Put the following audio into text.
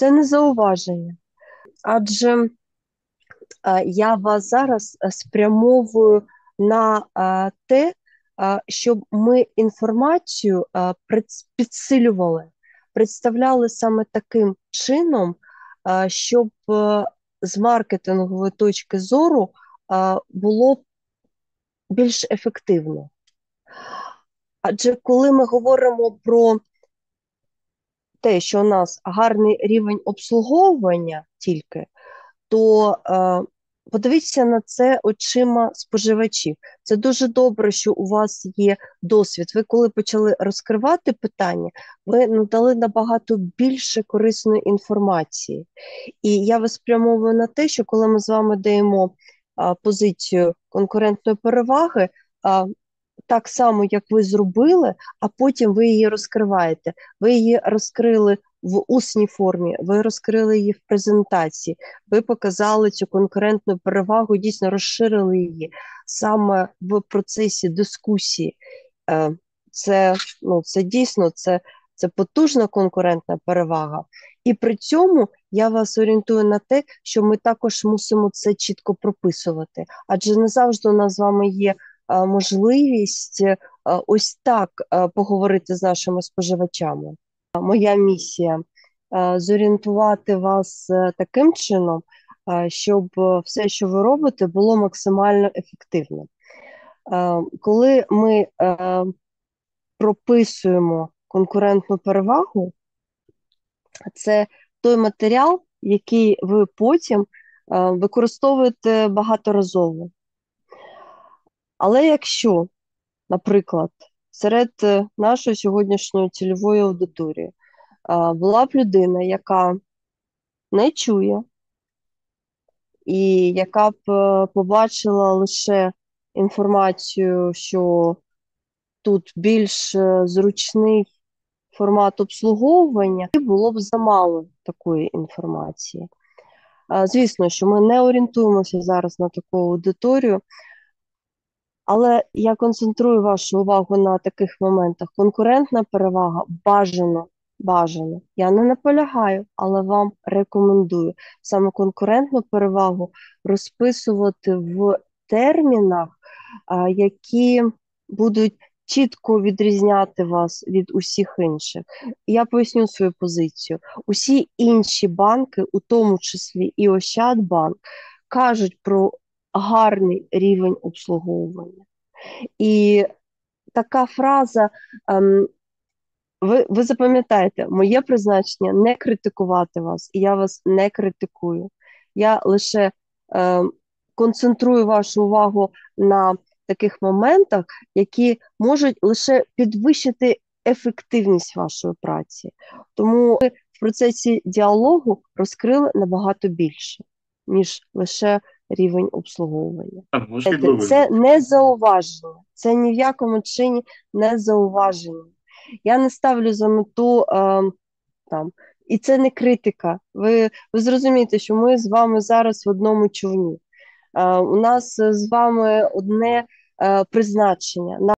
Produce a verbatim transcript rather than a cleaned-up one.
Це не зауваження, адже е, я вас зараз е, спрямовую на е, те, е, щоб ми інформацію е, пред- підсилювали, представляли саме таким чином, е, щоб е, з маркетингової точки зору е, було більш ефективно. Адже коли ми говоримо про те, що у нас гарний рівень обслуговування тільки, то е, подивіться на це очима споживачів. Це дуже добре, що у вас є досвід. Ви коли почали розкривати питання, ви надали набагато більше корисної інформації. І я вас спрямовую на те, що коли ми з вами даємо а, позицію конкурентної переваги, а, так само, як ви зробили, а потім ви її розкриваєте. Ви її розкрили в усній формі, ви розкрили її в презентації, ви показали цю конкурентну перевагу, дійсно розширили її саме в процесі дискусії. Е, Це, ну, це дійсно це, це потужна конкурентна перевага. І при цьому я вас орієнтую на те, що ми також мусимо це чітко прописувати. Адже не завжди у нас з вами є е, можливість е, ось так е, поговорити з нашими споживачами. Моя місія е, зорієнтувати вас е, таким чином, е, щоб е, все, що ви робите, було максимально ефективним. Е, Коли ми е, прописуємо конкурентну перевагу, це той матеріал, який ви потім е, використовуєте багаторазово. Але якщо, наприклад, серед е, нашої сьогоднішньої цільової аудиторії е, була б людина, яка не чує, і яка б е, побачила лише інформацію, що тут більш е, зручний формат обслуговування, і було б замало такої інформації. Е, Звісно, що ми не орієнтуємося зараз на таку аудиторію, але я концентрую вашу увагу на таких моментах. Конкурентна перевага бажано, бажано. Я не наполягаю, але вам рекомендую саме конкурентну перевагу розписувати в термінах, а, які будуть чітко відрізняти вас від усіх інших. Я поясню свою позицію. Усі інші банки, у тому числі і Ощадбанк, кажуть про гарний рівень обслуговування. І така фраза, ем, ви, ви запам'ятаєте, моє призначення не критикувати вас, і я вас не критикую. Я лише ем, концентрую вашу увагу на таких моментах, які можуть лише підвищити ефективність вашої праці. Тому ви в процесі діалогу розкрили набагато більше, ніж лише рівень обслуговування. Так, можеш Знаєте, відповісти. це не зауваження, це ні в якому чині не зауваження. Я не ставлю за мету е, там, і це не критика. Ви, ви зрозумієте, що ми з вами зараз в одному човні. Е, у нас з вами одне е, призначення.